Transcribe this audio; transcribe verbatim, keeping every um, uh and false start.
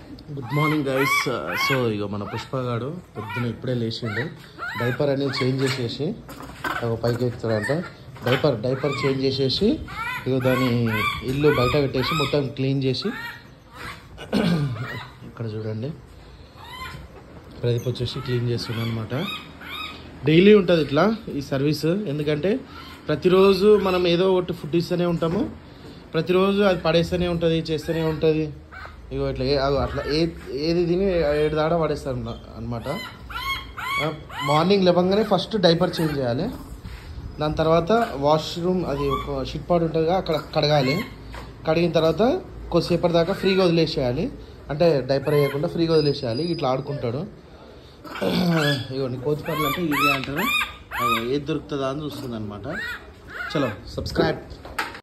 Good morning guys. So ఇక మన పుష్పగాడు పొద్దున ఇప్పుడే లేచిండు. డైపర్ అనేది చేంజ్ చేసేసి పైకి ఎక్కుతాడంట. డైపర్ డైపర్ చేంజ్ చేసేసి ఇక దాని ఇల్లు బయట పెట్టేసి మొత్తం క్లీన్ చేసి ఇక్కడ చూడండి ప్రదీప్ వచ్చేసి క్లీన్ చేస్తున్నాడు అనమాట. డైలీ ఉంటుంది ఇట్లా ఈ సర్వీస్. ఎందుకంటే ప్రతిరోజు మనం ఏదో ఒకటి ఫుడ్ ఇస్తూనే ఉంటాము, ప్రతిరోజు అది పడేస్తూనే ఉంటుంది, చేస్తూనే ఉంటుంది. ఇగో ఇట్లా అట్లా ఏ ఏది తిని ఏడు దాడా పడేస్తారు అనమాట. మార్నింగ్ లేవగానే ఫస్ట్ డైపర్ చేంజ్ చేయాలి, దాని తర్వాత వాష్రూమ్ అది ఒక షిట్ పాడ్ ఉంటుంది అక్కడ కడగాలి. కడిగిన తర్వాత కొద్దిసేపటి దాకా ఫ్రీగా వదిలేసేయాలి, అంటే డైపర్ వేయకుండా ఫ్రీగా వదిలేసేయాలి. ఇట్లా ఆడుకుంటాడు. ఇవ్వండి కోతి పనులు అంటే ఇదే అంటారు, ఏది దొరుకుతుందా అని చూస్తుంది అనమాట. చలో సబ్స్క్రైబ్.